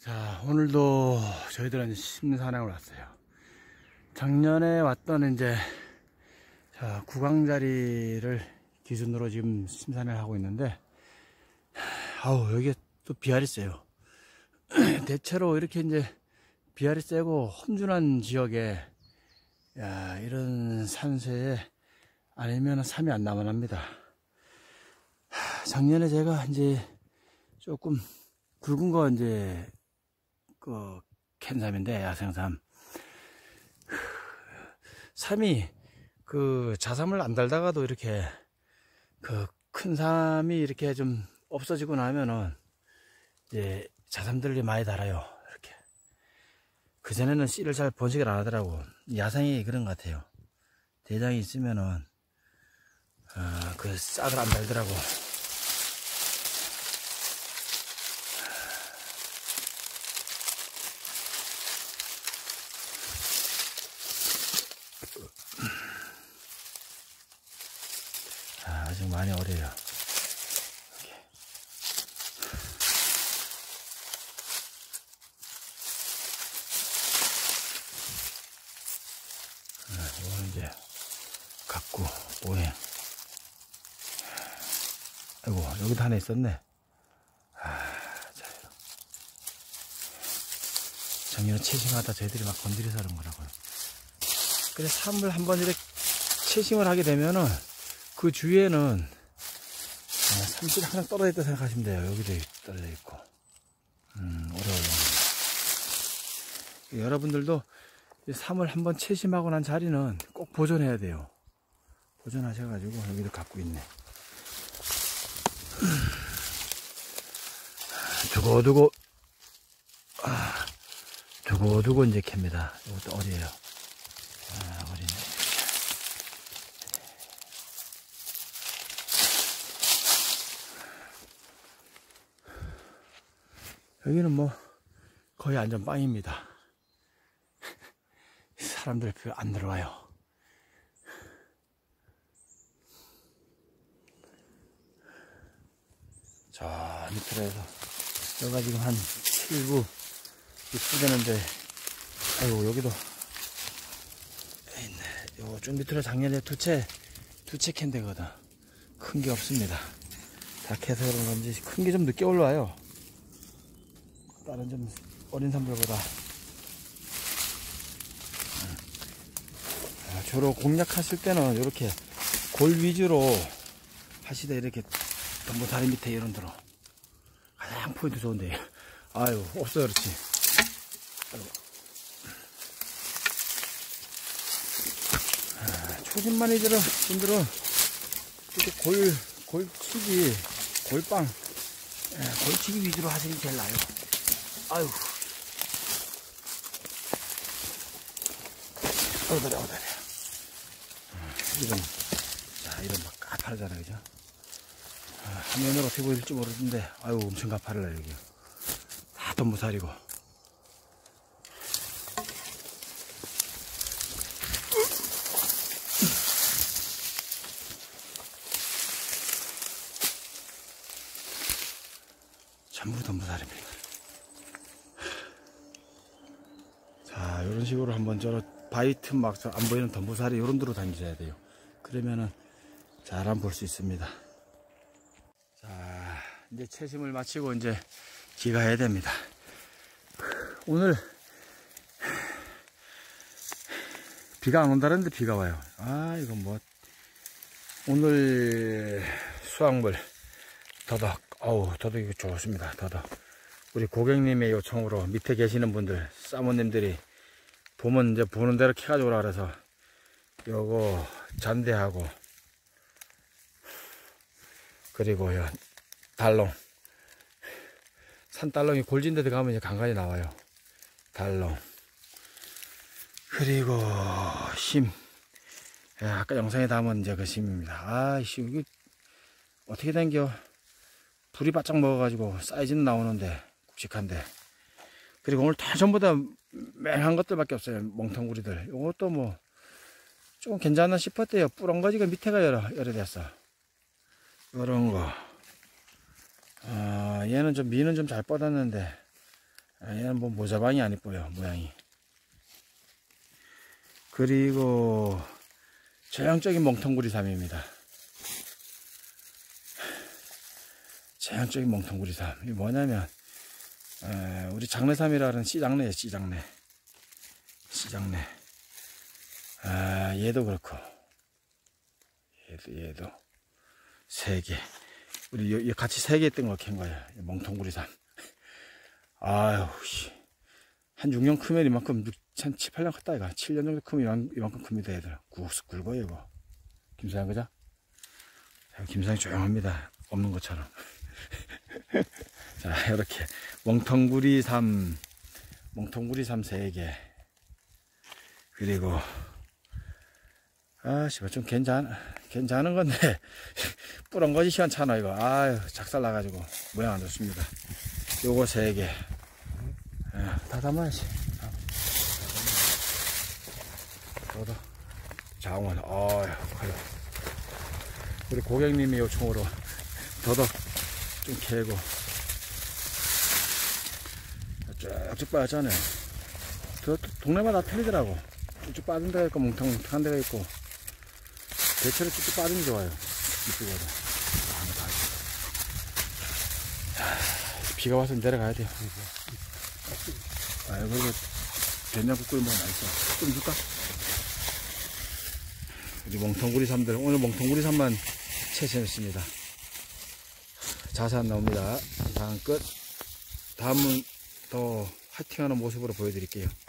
자, 오늘도 저희들은 심산행을 왔어요. 작년에 왔던 이제 구강자리를 기준으로 지금 심산을 하고 있는데, 아우, 여기 또 비알이 세요. 대체로 이렇게 이제 비알이 세고 험준한 지역에 이런 산세에 아니면 삶이 안 남아납니다. 작년에 제가 이제 조금 굵은 거 이제 캔 삶인데, 야생삼. 삼이 자삼을 안 달다가도 이렇게 큰 삼이 이렇게 좀 없어지고 나면은 이제 자삼들이 많이 달아요. 이렇게. 그전에는 씨를 잘 번식을 안 하더라고. 야생이 그런 것 같아요. 대장이 있으면은 그 싹을 안 달더라고. 아직 많이 어려요. 이거는 이제 각구 오행. 아이고, 여기도 하나 있었네. 작년에 채싱하다 저희들이 막 건드려서 그런 거라고요. 그래, 삼을 한번 이렇게 채싱을 하게 되면은 그 주위에는 삼씨가 항상 떨어져 있다 생각하시면 돼요. 여기도 떨어져 있고. 어려워요. 여러분들도 삼을 한번 채심하고 난 자리는 꼭 보존해야 돼요. 보존하셔가지고. 여기도 갖고 있네. 두고두고 이제 캡니다. 이것도 어려요. 어리네. 여기는 뭐 거의 안전빵입니다. 사람들 별로 안 들어와요. 저 밑으로 해서 여기가 지금 한 7부 6부 되는데, 아이고, 여기도 있네. 요거 좀 밑으로 작년에 두채 캔 되거든. 큰 게 없습니다. 다 캐서 그런 건지 큰 게 좀 늦게 올라와요. 다른 좀 어린 산불보다. 주로 공략하실 때는 이렇게 골 위주로 하시되, 이렇게 전부 다리 밑에 이런 데로 가장 포인트 좋은데, 아유, 없어요. 그렇지. 초심만이들은 분들은 이렇게 골치기, 골빵, 골치기 위주로 하시는 게 제일 나아요. 아유, 어다려. 이런 막 가파르잖아, 그죠? 화면으로 어떻게 보일지 모르는데, 아유, 엄청 가파르다, 여기. 다 돈무살이고. 전부 돈무살입니다. 자, 이런 식으로 한번 바위 틈 막 안 보이는 덤부살이 이런 데로 다니셔야 돼요. 그러면은 잘 안 볼 수 있습니다. 자, 이제 채심을 마치고 이제 귀가해야 됩니다. 오늘 비가 안 온다는데 비가 와요. 이건 뭐, 오늘 수확물 더덕, 더덕 이거 좋습니다. 더덕. 우리 고객님의 요청으로 밑에 계시는 분들, 사모님들이 보면 이제 보는 대로 캐가지고 오라 그래서 요거 잔대하고, 그리고 요 달롱, 산달롱이 골진데 들어가면 이제 간간히 나와요. 달롱, 그리고 심, 아까 영상에 담은 이제 그 심입니다. 이게 어떻게 된겨? 불이 바짝 먹어가지고 사이즈는 나오는데 굵직한데. 그리고 오늘 다 전부 다 맹한 것들밖에 없어요. 멍텅구리들. 요것도 뭐 조금 괜찮나 싶었대요. 뿌렁거지가 밑에가 열어됐어. 요런 거. 얘는 좀 미는 좀 잘 뻗었는데, 얘는 뭐 모자방이 안 이뻐요, 모양이. 그리고 전형적인 멍텅구리삼입니다. 전형적인 멍텅구리삼. 이게 뭐냐면 우리 장내삼이라는 씨장내예요, 씨장내. 씨장내. 얘도 그렇고 얘도 3개. 우리 같이 3개 있던 걸 캔 거예요. 멍텅구리삼. 아유, 한 6년 크면 이만큼, 한 7, 8년 컸다, 이거. 7년 정도 크면 이만큼 큽니다, 얘들. 굵어요, 이거. 김사장, 그죠? 김사장 조용합니다. 없는 것처럼. 자, 이렇게. 멍텅구리삼 3개. 그리고, 씨발, 좀 괜찮은 건데, 뿌런 거지 시원찮아, 이거. 아유, 작살 나가지고, 모양 안 좋습니다. 요거 3개. 다 담아야지. 저도 장원. 아유, 우리 고객님이 요청으로 더덕 좀 캐고 쭉쭉 빠졌잖아요. 동네마다 틀리더라고. 쭉쭉 빠진 데가 있고 뭉텅뭉텅한 데가 있고, 대체로 쭉쭉 빠진 게 좋아요. 이쪽으로 비가 와서 내려가야 돼요. 아이고, 이거 된장국 끓여 먹으면 맛있어. 좀 줄까? 우리 멍텅구리삼들, 오늘 멍텅구리삼만 채취했습니다. 자세한 나옵니다. 이상 끝. 다음은 더 화이팅하는 모습으로 보여드릴게요.